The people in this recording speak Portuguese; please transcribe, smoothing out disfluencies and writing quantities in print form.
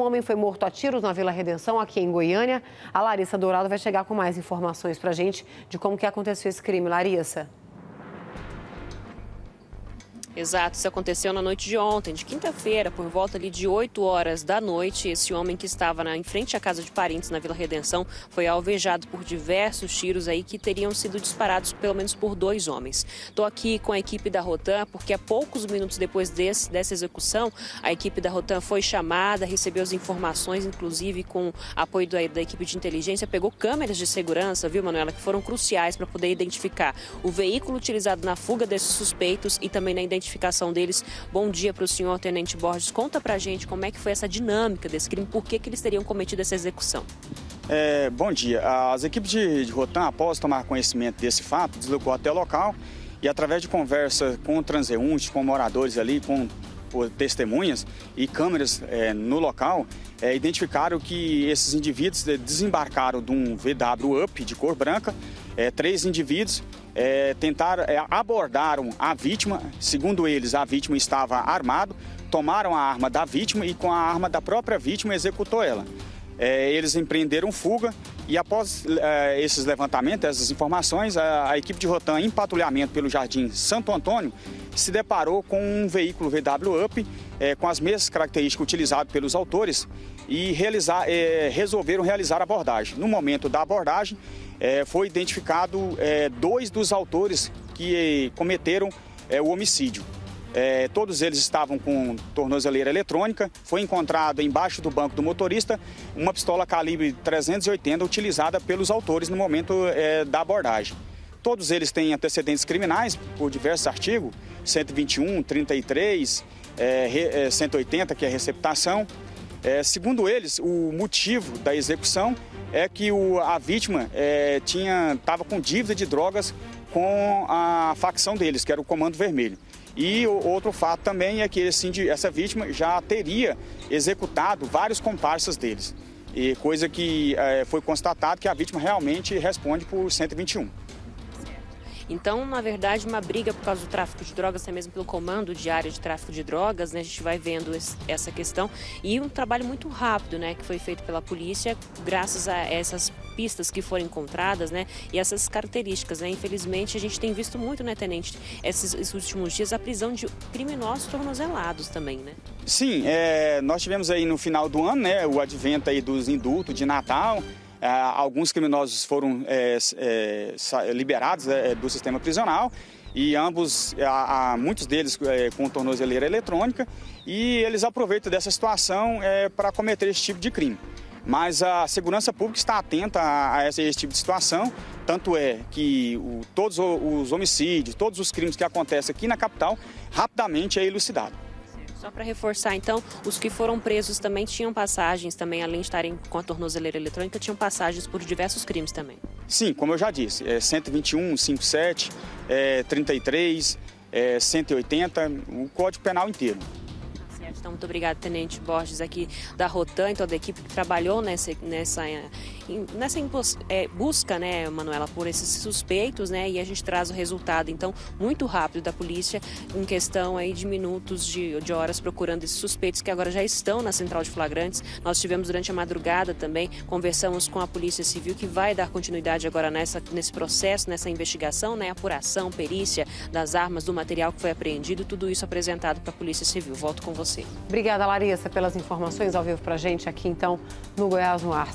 Um homem foi morto a tiros na Vila Redenção, aqui em Goiânia. A Larissa Dourado vai chegar com mais informações para a gente de como que aconteceu esse crime. Larissa. Exato, isso aconteceu na noite de ontem, de quinta-feira, por volta ali de 8 horas da noite. Esse homem que estava em frente à casa de parentes na Vila Redenção foi alvejado por diversos tiros aí que teriam sido disparados pelo menos por 2 homens. Estou aqui com a equipe da Rotam porque há poucos minutos depois dessa execução, a equipe da Rotam foi chamada, recebeu as informações, inclusive com apoio da equipe de inteligência, pegou câmeras de segurança, viu, Manuela, que foram cruciais para poder identificar o veículo utilizado na fuga desses suspeitos e também na identificação deles. Bom dia para o senhor, Tenente Borges. Conta pra gente como é que foi essa dinâmica desse crime, por que eles teriam cometido essa execução. Bom dia. As equipes de Rotam, após tomar conhecimento desse fato, deslocou até o local e, através de conversa com transeuntes, com moradores ali, com testemunhas e câmeras no local, identificaram que esses indivíduos desembarcaram de um VW Up de cor branca. 3 indivíduos abordaram a vítima. Segundo eles, a vítima estava armada, tomaram a arma da vítima e com a arma da própria vítima executou ela. Eles empreenderam fuga e após esses levantamentos, essas informações, a equipe de Rotam em patrulhamento pelo Jardim Santo Antônio se deparou com um veículo VW Up com as mesmas características utilizadas pelos autores e resolveram realizar a abordagem. No momento da abordagem, foi identificado 2 dos autores que cometeram o homicídio. Todos eles estavam com tornozeleira eletrônica. Foi encontrado embaixo do banco do motorista uma pistola calibre 380 utilizada pelos autores no momento da abordagem. Todos eles têm antecedentes criminais por diversos artigos, 121, 33, 180, que é receptação. Segundo eles, o motivo da execução é que a vítima estava com dívida de drogas com a facção deles, que era o Comando Vermelho. E outro fato também é que essa vítima já teria executado vários comparsas deles, e coisa que foi constatado que a vítima realmente responde por 121. Então, na verdade, uma briga por causa do tráfico de drogas, até mesmo pelo comando de área de tráfico de drogas, né? A gente vai vendo essa questão. E um trabalho muito rápido, né? Que foi feito pela polícia, graças a essas pistas que foram encontradas, né? E essas características, né? Infelizmente, a gente tem visto muito, né, Tenente, esses últimos dias, a prisão de criminosos tornozelados também, né? Sim, nós tivemos aí no final do ano, né? O advento aí dos indultos de Natal. Alguns criminosos foram liberados do sistema prisional e muitos deles com tornozeleira eletrônica, e eles aproveitam dessa situação para cometer esse tipo de crime. Mas a segurança pública está atenta a esse tipo de situação, tanto é que todos os homicídios, todos os crimes que acontecem aqui na capital, rapidamente é elucidado. Só para reforçar, então, os que foram presos também tinham passagens, também, além de estarem com a tornozeleira eletrônica, tinham passagens por diversos crimes também. Sim, como eu já disse, 121, 57, 33, 180, o Código Penal inteiro. Então, muito obrigada, Tenente Borges, aqui da Rotam e toda a equipe que trabalhou nessa busca, né, Manuela, por esses suspeitos, né, e a gente traz o resultado, então, muito rápido da polícia, em questão aí de minutos, de horas, procurando esses suspeitos que agora já estão na central de flagrantes. Nós tivemos durante a madrugada também, conversamos com a Polícia Civil, que vai dar continuidade agora nesse processo, nessa investigação, né, apuração, perícia das armas, do material que foi apreendido, tudo isso apresentado para a Polícia Civil. Volto com você. Obrigada, Larissa, pelas informações ao vivo pra gente aqui, então, no Goiás no Ar.